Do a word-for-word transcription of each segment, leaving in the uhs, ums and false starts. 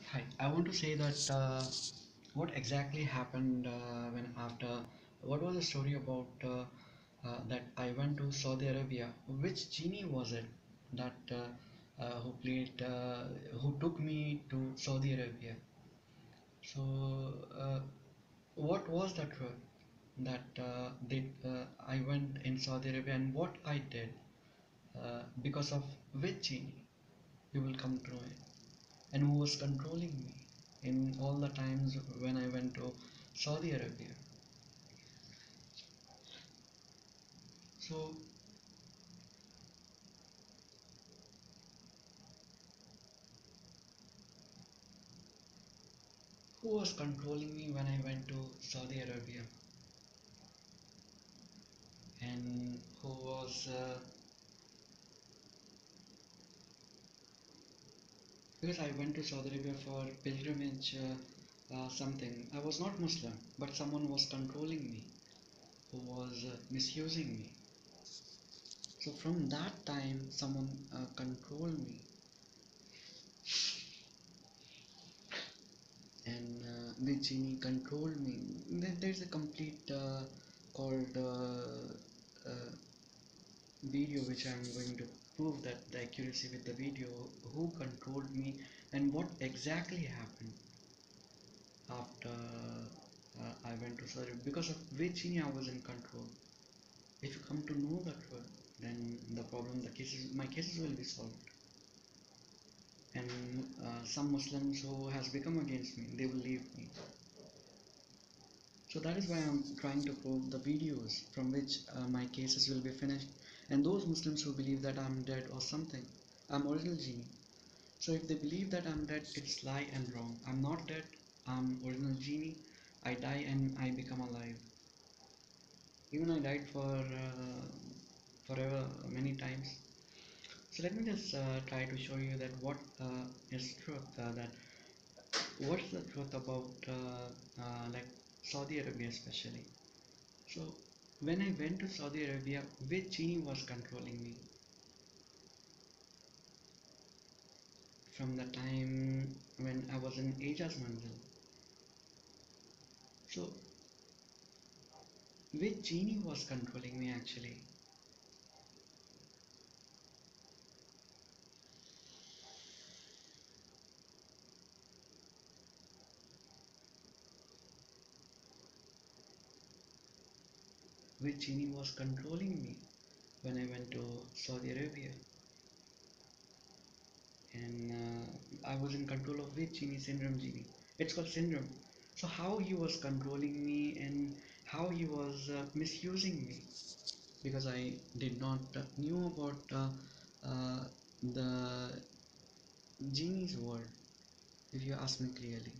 Hi, I want to say that uh, what exactly happened uh, when after what was the story about uh, uh, that I went to Saudi Arabia? Which genie was it that uh, uh, who played uh, who took me to Saudi Arabia? So, uh, what was that truth that uh, did uh, I went in Saudi Arabia and what I did uh, because of which genie? You will come to know it. And who was controlling me in all the times when I went to Saudi Arabia. So, who was controlling me when I went to Saudi Arabia? And who was, uh, because I went to Saudi Arabia for pilgrimage, uh, uh, something. I was not Muslim, but someone was controlling me, who was uh, misusing me. So, from that time, someone uh, controlled me, and uh, the genie controlled me. There, there's a complete uh, called uh, uh, video which I'm going to prove that the accuracy with the video, who controlled me and what exactly happened after uh, I went to surgery, because of which genie I was in control. If you come to know the truth, then the problem, the cases, my cases will be solved. And uh, some Muslims who has become against me, they will leave me. So that is why I'm trying to prove the videos from which uh, my cases will be finished. And those Muslims who believe that I'm dead or something, I'm original genie. So if they believe that I'm dead, it's lie and wrong. I'm not dead, I'm original genie. I die and I become alive. Even I died for uh, forever many times. So let me just uh, try to show you that what uh, is truth. Uh, that what's the truth about uh, uh, like Saudi Arabia especially. So when I went to Saudi Arabia, which genie was controlling me? From the time when I was in Ijaz Manzil. So which genie was controlling me actually? Which genie was controlling me when I went to Saudi Arabia? And uh, I was in control of which genie? Syndrome genie. It's called syndrome. So how he was controlling me and how he was uh, misusing me, because I did not uh, knew about uh, uh, the genie's word. If you ask me clearly.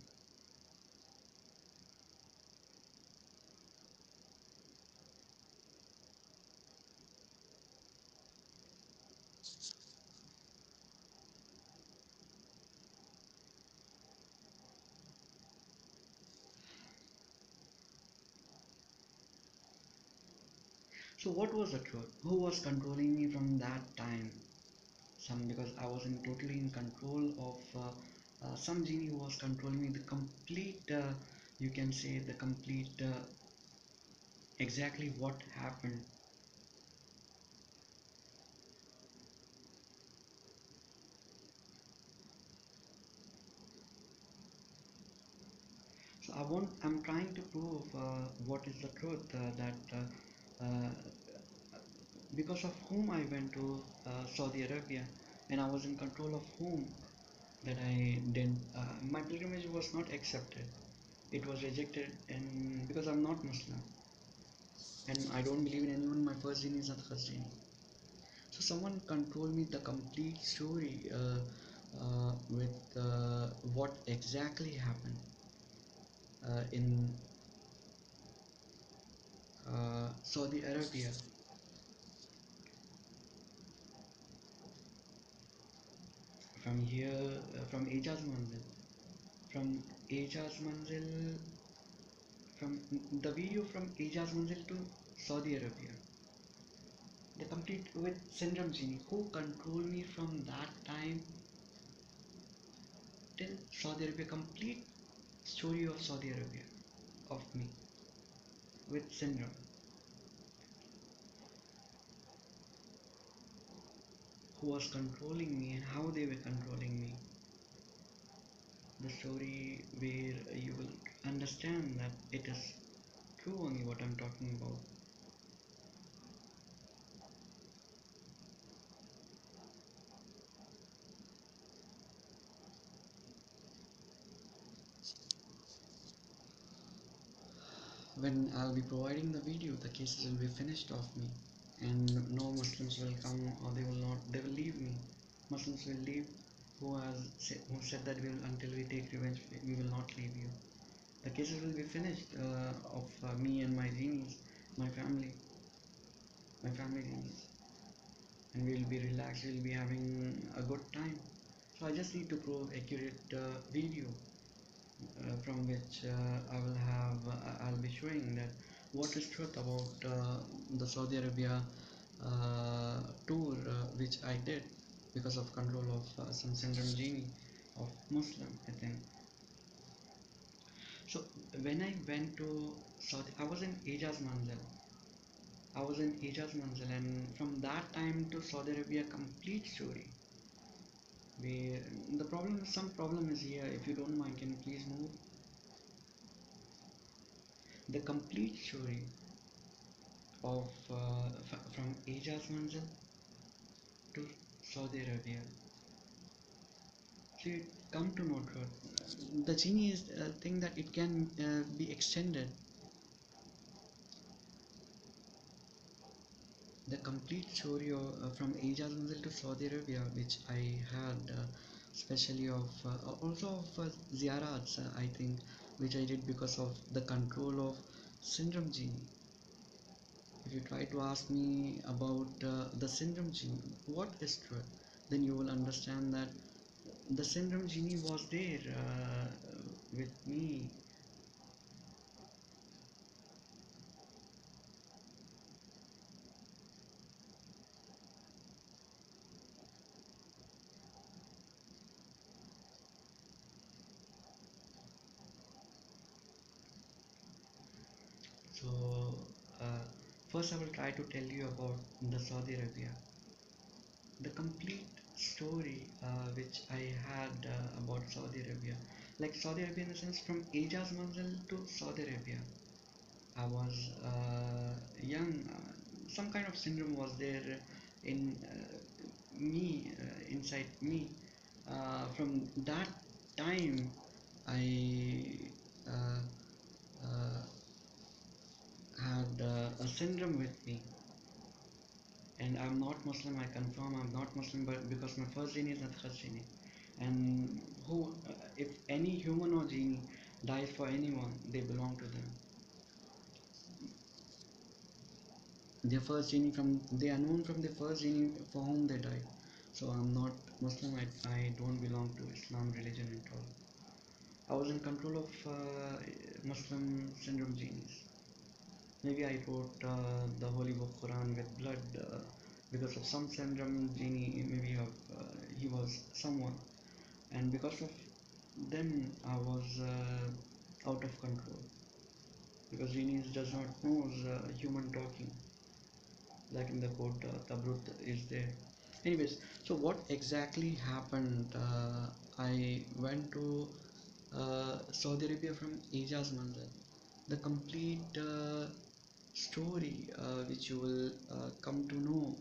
So what was the truth? Who was controlling me from that time? Some, because I was in totally in control of uh, uh, some genie who was controlling me. The complete, uh, you can say the complete, uh, exactly what happened. So I want, I'm trying to prove uh, what is the truth uh, that uh, uh, because of whom I went to uh, Saudi Arabia, and I was in control of whom that I did. Uh, my pilgrimage was not accepted. It was rejected, and because I'm not Muslim and I don't believe in anyone, my first genie is not Khazini. So someone told me the complete story uh, uh, with uh, what exactly happened uh, in uh, Saudi Arabia. From here, uh, from Ijaz Manzil, from Ijaz Manzil, from the video from Ijaz Manzil to Saudi Arabia. The complete with Syndrome Genie, who controlled me from that time till Saudi Arabia, complete story of Saudi Arabia, of me, with syndrome, who was controlling me and how they were controlling me. The story where you will understand that it is true only what I'm talking about. When I'll be providing the video, the cases will be finished of me, and no Muslims will come, or they will not. They will leave me. Muslims will leave, who has said, who said that we will, until we take revenge, we will not leave you. The cases will be finished uh, of uh, me and my genies, my family, my family genies, and we will be relaxed. We will be having a good time. So I just need to prove accurate uh, video uh, from which uh, I will have uh, I'll be showing that what is truth about uh, the Saudi Arabia uh, tour uh, which I did because of control of uh, some syndrome genie of Muslim, I think. So when I went to Saudi, I was in Ijaz Manzil. I was in Ijaz Manzil, and from that time to Saudi Arabia, complete story. Where the problem, some problem is here. If you don't mind, can you please move? The complete story of uh, f- from Ijaz Manzil to Saudi Arabia. So you come to know truth. The genie is a thing that it can uh, be extended. The complete story of, uh, from Ijaz Manzil to Saudi Arabia, which I had, uh, especially of uh, also of uh, ziyarats, uh, I think, which I did because of the control of syndrome genie. If you try to ask me about uh, the syndrome genie, what is truth, then you will understand that the syndrome genie was there uh, with me. So, uh, first I will try to tell you about the Saudi Arabia. The complete story uh, which I had uh, about Saudi Arabia. Like Saudi Arabia in the sense from Ijaz Manzil to Saudi Arabia. I was uh, young. Uh, some kind of syndrome was there in uh, me, uh, inside me. Uh, from that time, I uh, uh, had uh, a syndrome with me, and I'm not Muslim. I confirm I'm not Muslim, but because my first genie is Nadkhat genie, and who, uh, if any human or genie dies for anyone, they belong to them. Their first genie from they are known from the first genie for whom they died. So I'm not Muslim. I, I don't belong to Islam religion at all. I was in control of uh, Muslim syndrome genies. Maybe I wrote uh, the Holy Book Quran with blood uh, because of some syndrome genie. Maybe of, uh, he was someone, and because of them, I was uh, out of control. Because genies does not know uh, human talking, like in the quote, uh, Tabrut is there. Anyways, so what exactly happened? Uh, I went to uh, Saudi Arabia from Ijaz Manzil. The complete uh, story uh, which you will uh, come to know.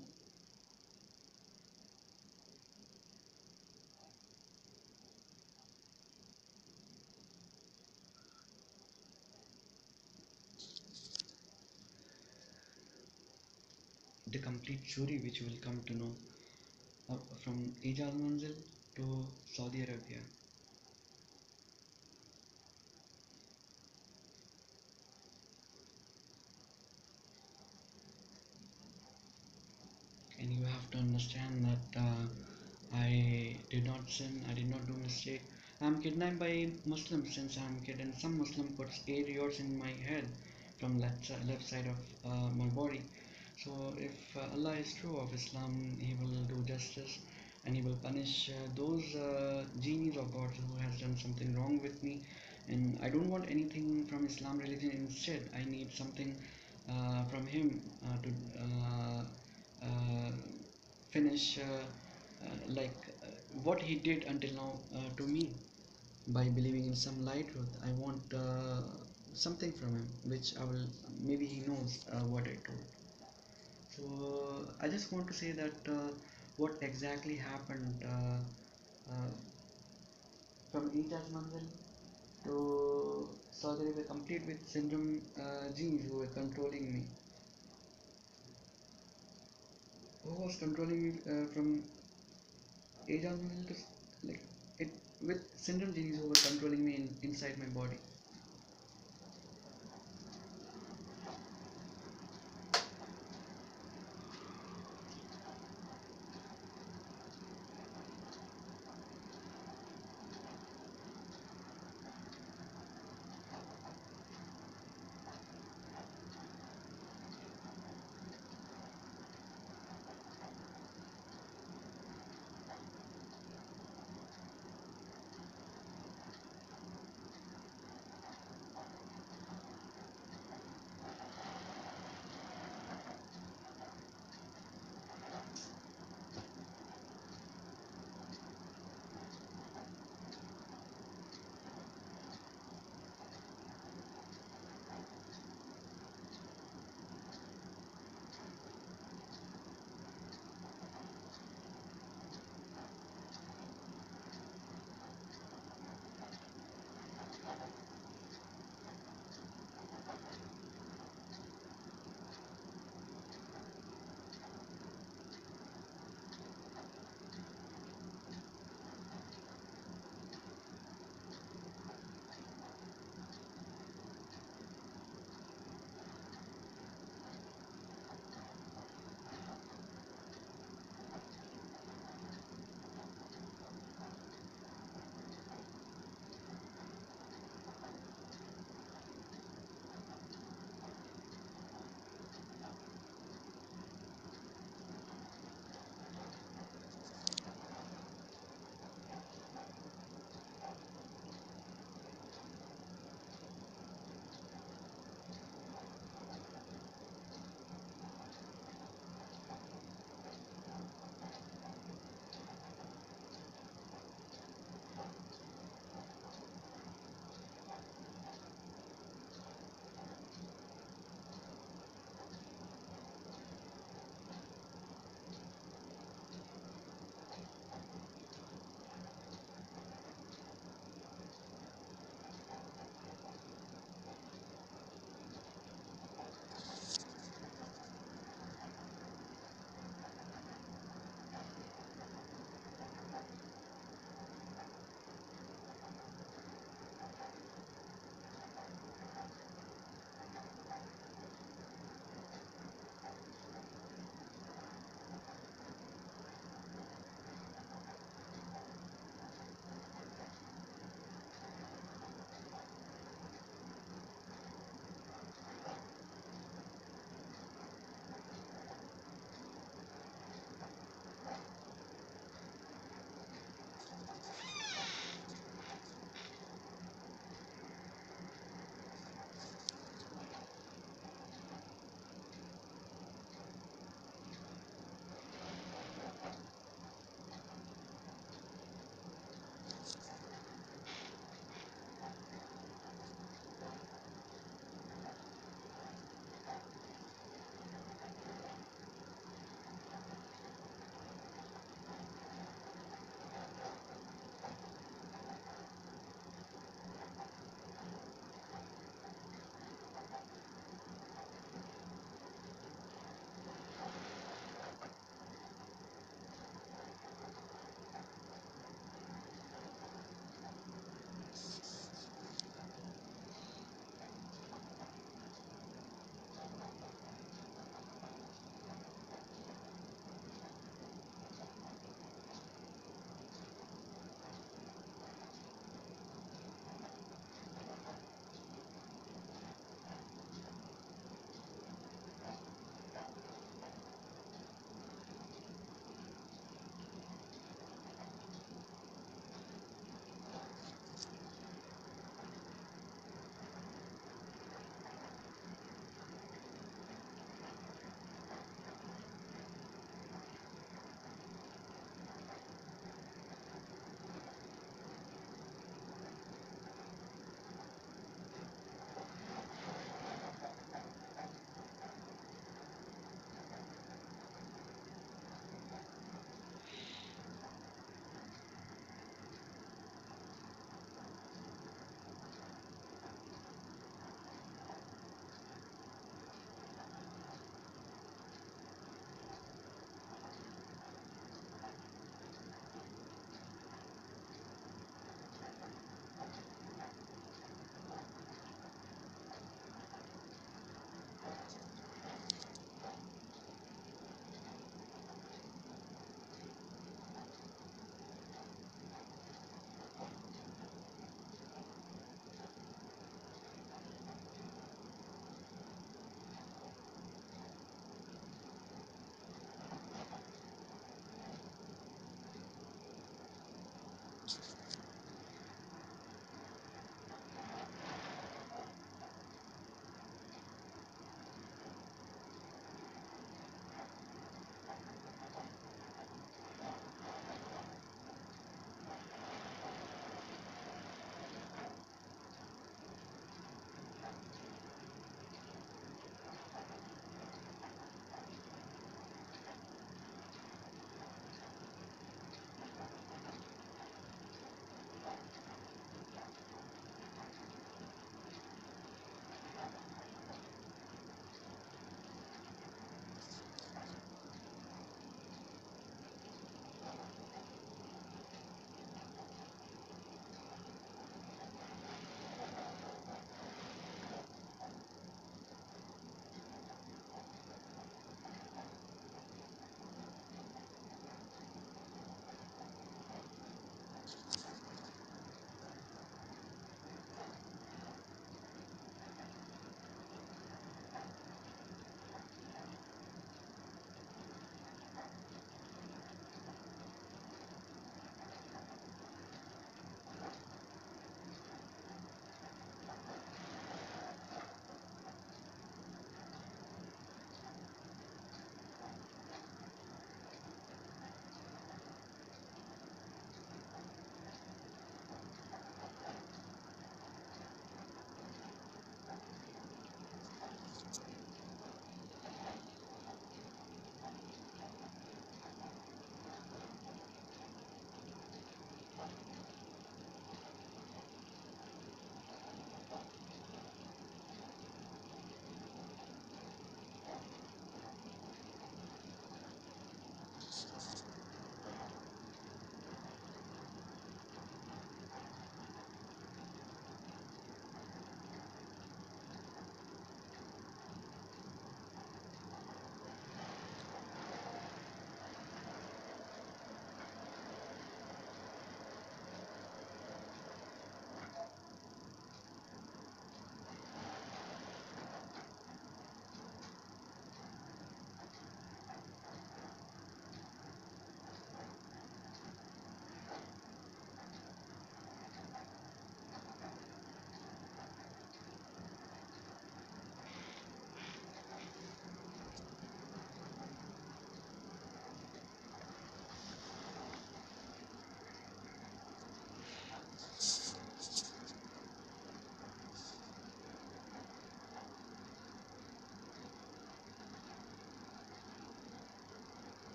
The complete story which you will come to know uh, from Ijaz Manzil to Saudi Arabia. And you have to understand that uh, I did not sin, I did not do mistake. I am kidnapped by Muslims since I am a kid, and some Muslim puts eight years in my head from left side, left side of uh, my body. So if uh, Allah is true of Islam, He will do justice. and he will punish uh, those uh, genies or gods who has done something wrong with me. And I don't want anything from Islam religion. Instead, I need something uh, from him uh, to uh, uh, finish uh, uh, like uh, what he did until now uh, to me. By believing in some light truth, I want uh, something from him, which I will, maybe he knows uh, what I told. So uh, I just want to say that uh, what exactly happened uh, uh, from Ijaz Manzil to Saudi Arabia, complete with syndrome uh, genes who were controlling me. Who was controlling me uh, from Ijaz Manzil to like it with syndrome genes who were controlling me in, inside my body.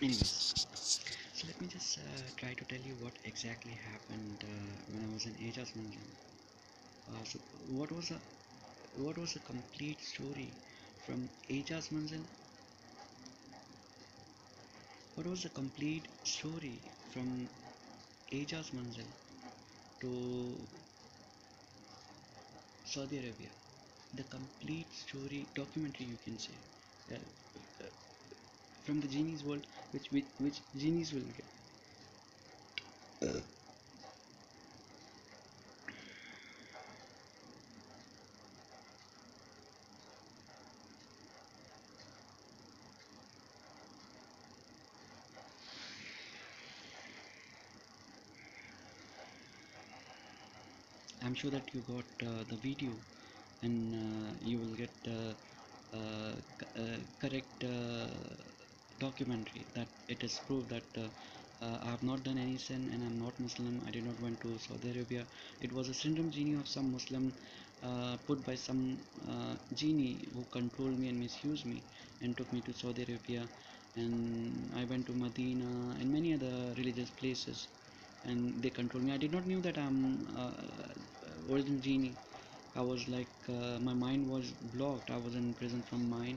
Anyways, so let me just uh, try to tell you what exactly happened uh, when I was in Ajas Manzil. Uh, so what was a what was a complete story from Ajas Manzil? What was the complete story from Ajas Manzil to Saudi Arabia? The complete story documentary, you can say, uh, uh, from the genie's world, which which, which genies will get. I'm sure that you got uh, the video, and uh, you will get uh, uh, c- uh, correct uh, documentary that it is proved that uh, uh, I have not done any sin and I'm not Muslim. I did not went to Saudi Arabia. It was a syndrome genie of some Muslim uh, put by some uh, genie who controlled me and misused me and took me to Saudi Arabia. And I went to Medina and many other religious places, and they controlled me. I did not knew that I'm uh, original genie. I was like, uh, my mind was blocked. I was in prison from mine,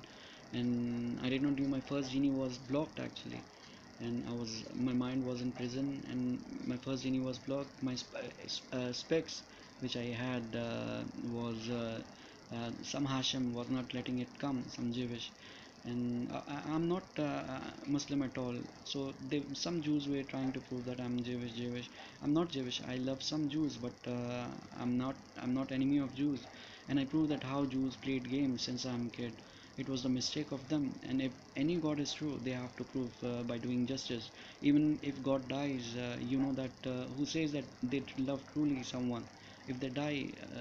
and I did not know my first genie was blocked actually. And I was, my mind was in prison, and my first genie was blocked. My sp- uh, specs, which I had, uh, was uh, uh, some Hashem was not letting it come, some Jewish, and I, I'm not uh, Muslim at all. So they, some Jews were trying to prove that I'm Jewish. Jewish. I'm not Jewish. I love some Jews, but uh, I'm not. I'm not enemy of Jews, and I proved that how Jews played games since I'm a kid. It was the mistake of them, and if any God is true, they have to prove uh, by doing justice. Even if God dies, uh, you know that uh, who says that they love truly someone. If they die, uh,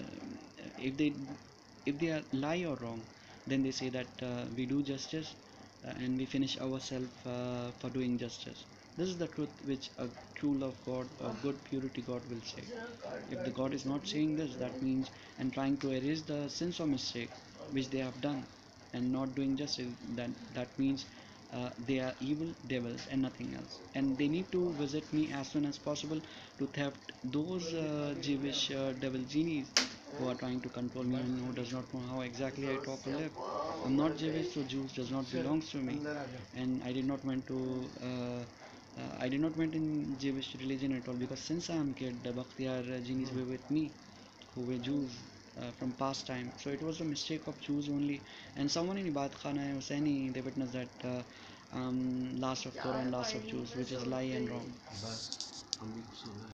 if they if they are lie or wrong, then they say that uh, we do justice uh, and we finish ourselves uh, for doing justice. This is the truth which a true love God, a good purity God will say. If the God is not saying this, that means and trying to erase the sins or mistake which they have done and not doing justice, that that means uh, they are evil devils and nothing else. And they need to visit me as soon as possible to theft those uh, Jewish uh, devil genies who are trying to control me and who does not know how exactly I talk or live. I'm not Jewish, so Jews does not belongs to me, and I did not went to. Uh, uh, I did not went in Jewish religion at all, because since I am kid, the Bakhtiyar uh, genies were with me, who were Jews uh, from past time. So it was a mistake of Jews only. And someone in Ibad Khana Hussaini, they witnessed that uh, um, last of Torah and last of Jews, which is lie and wrong.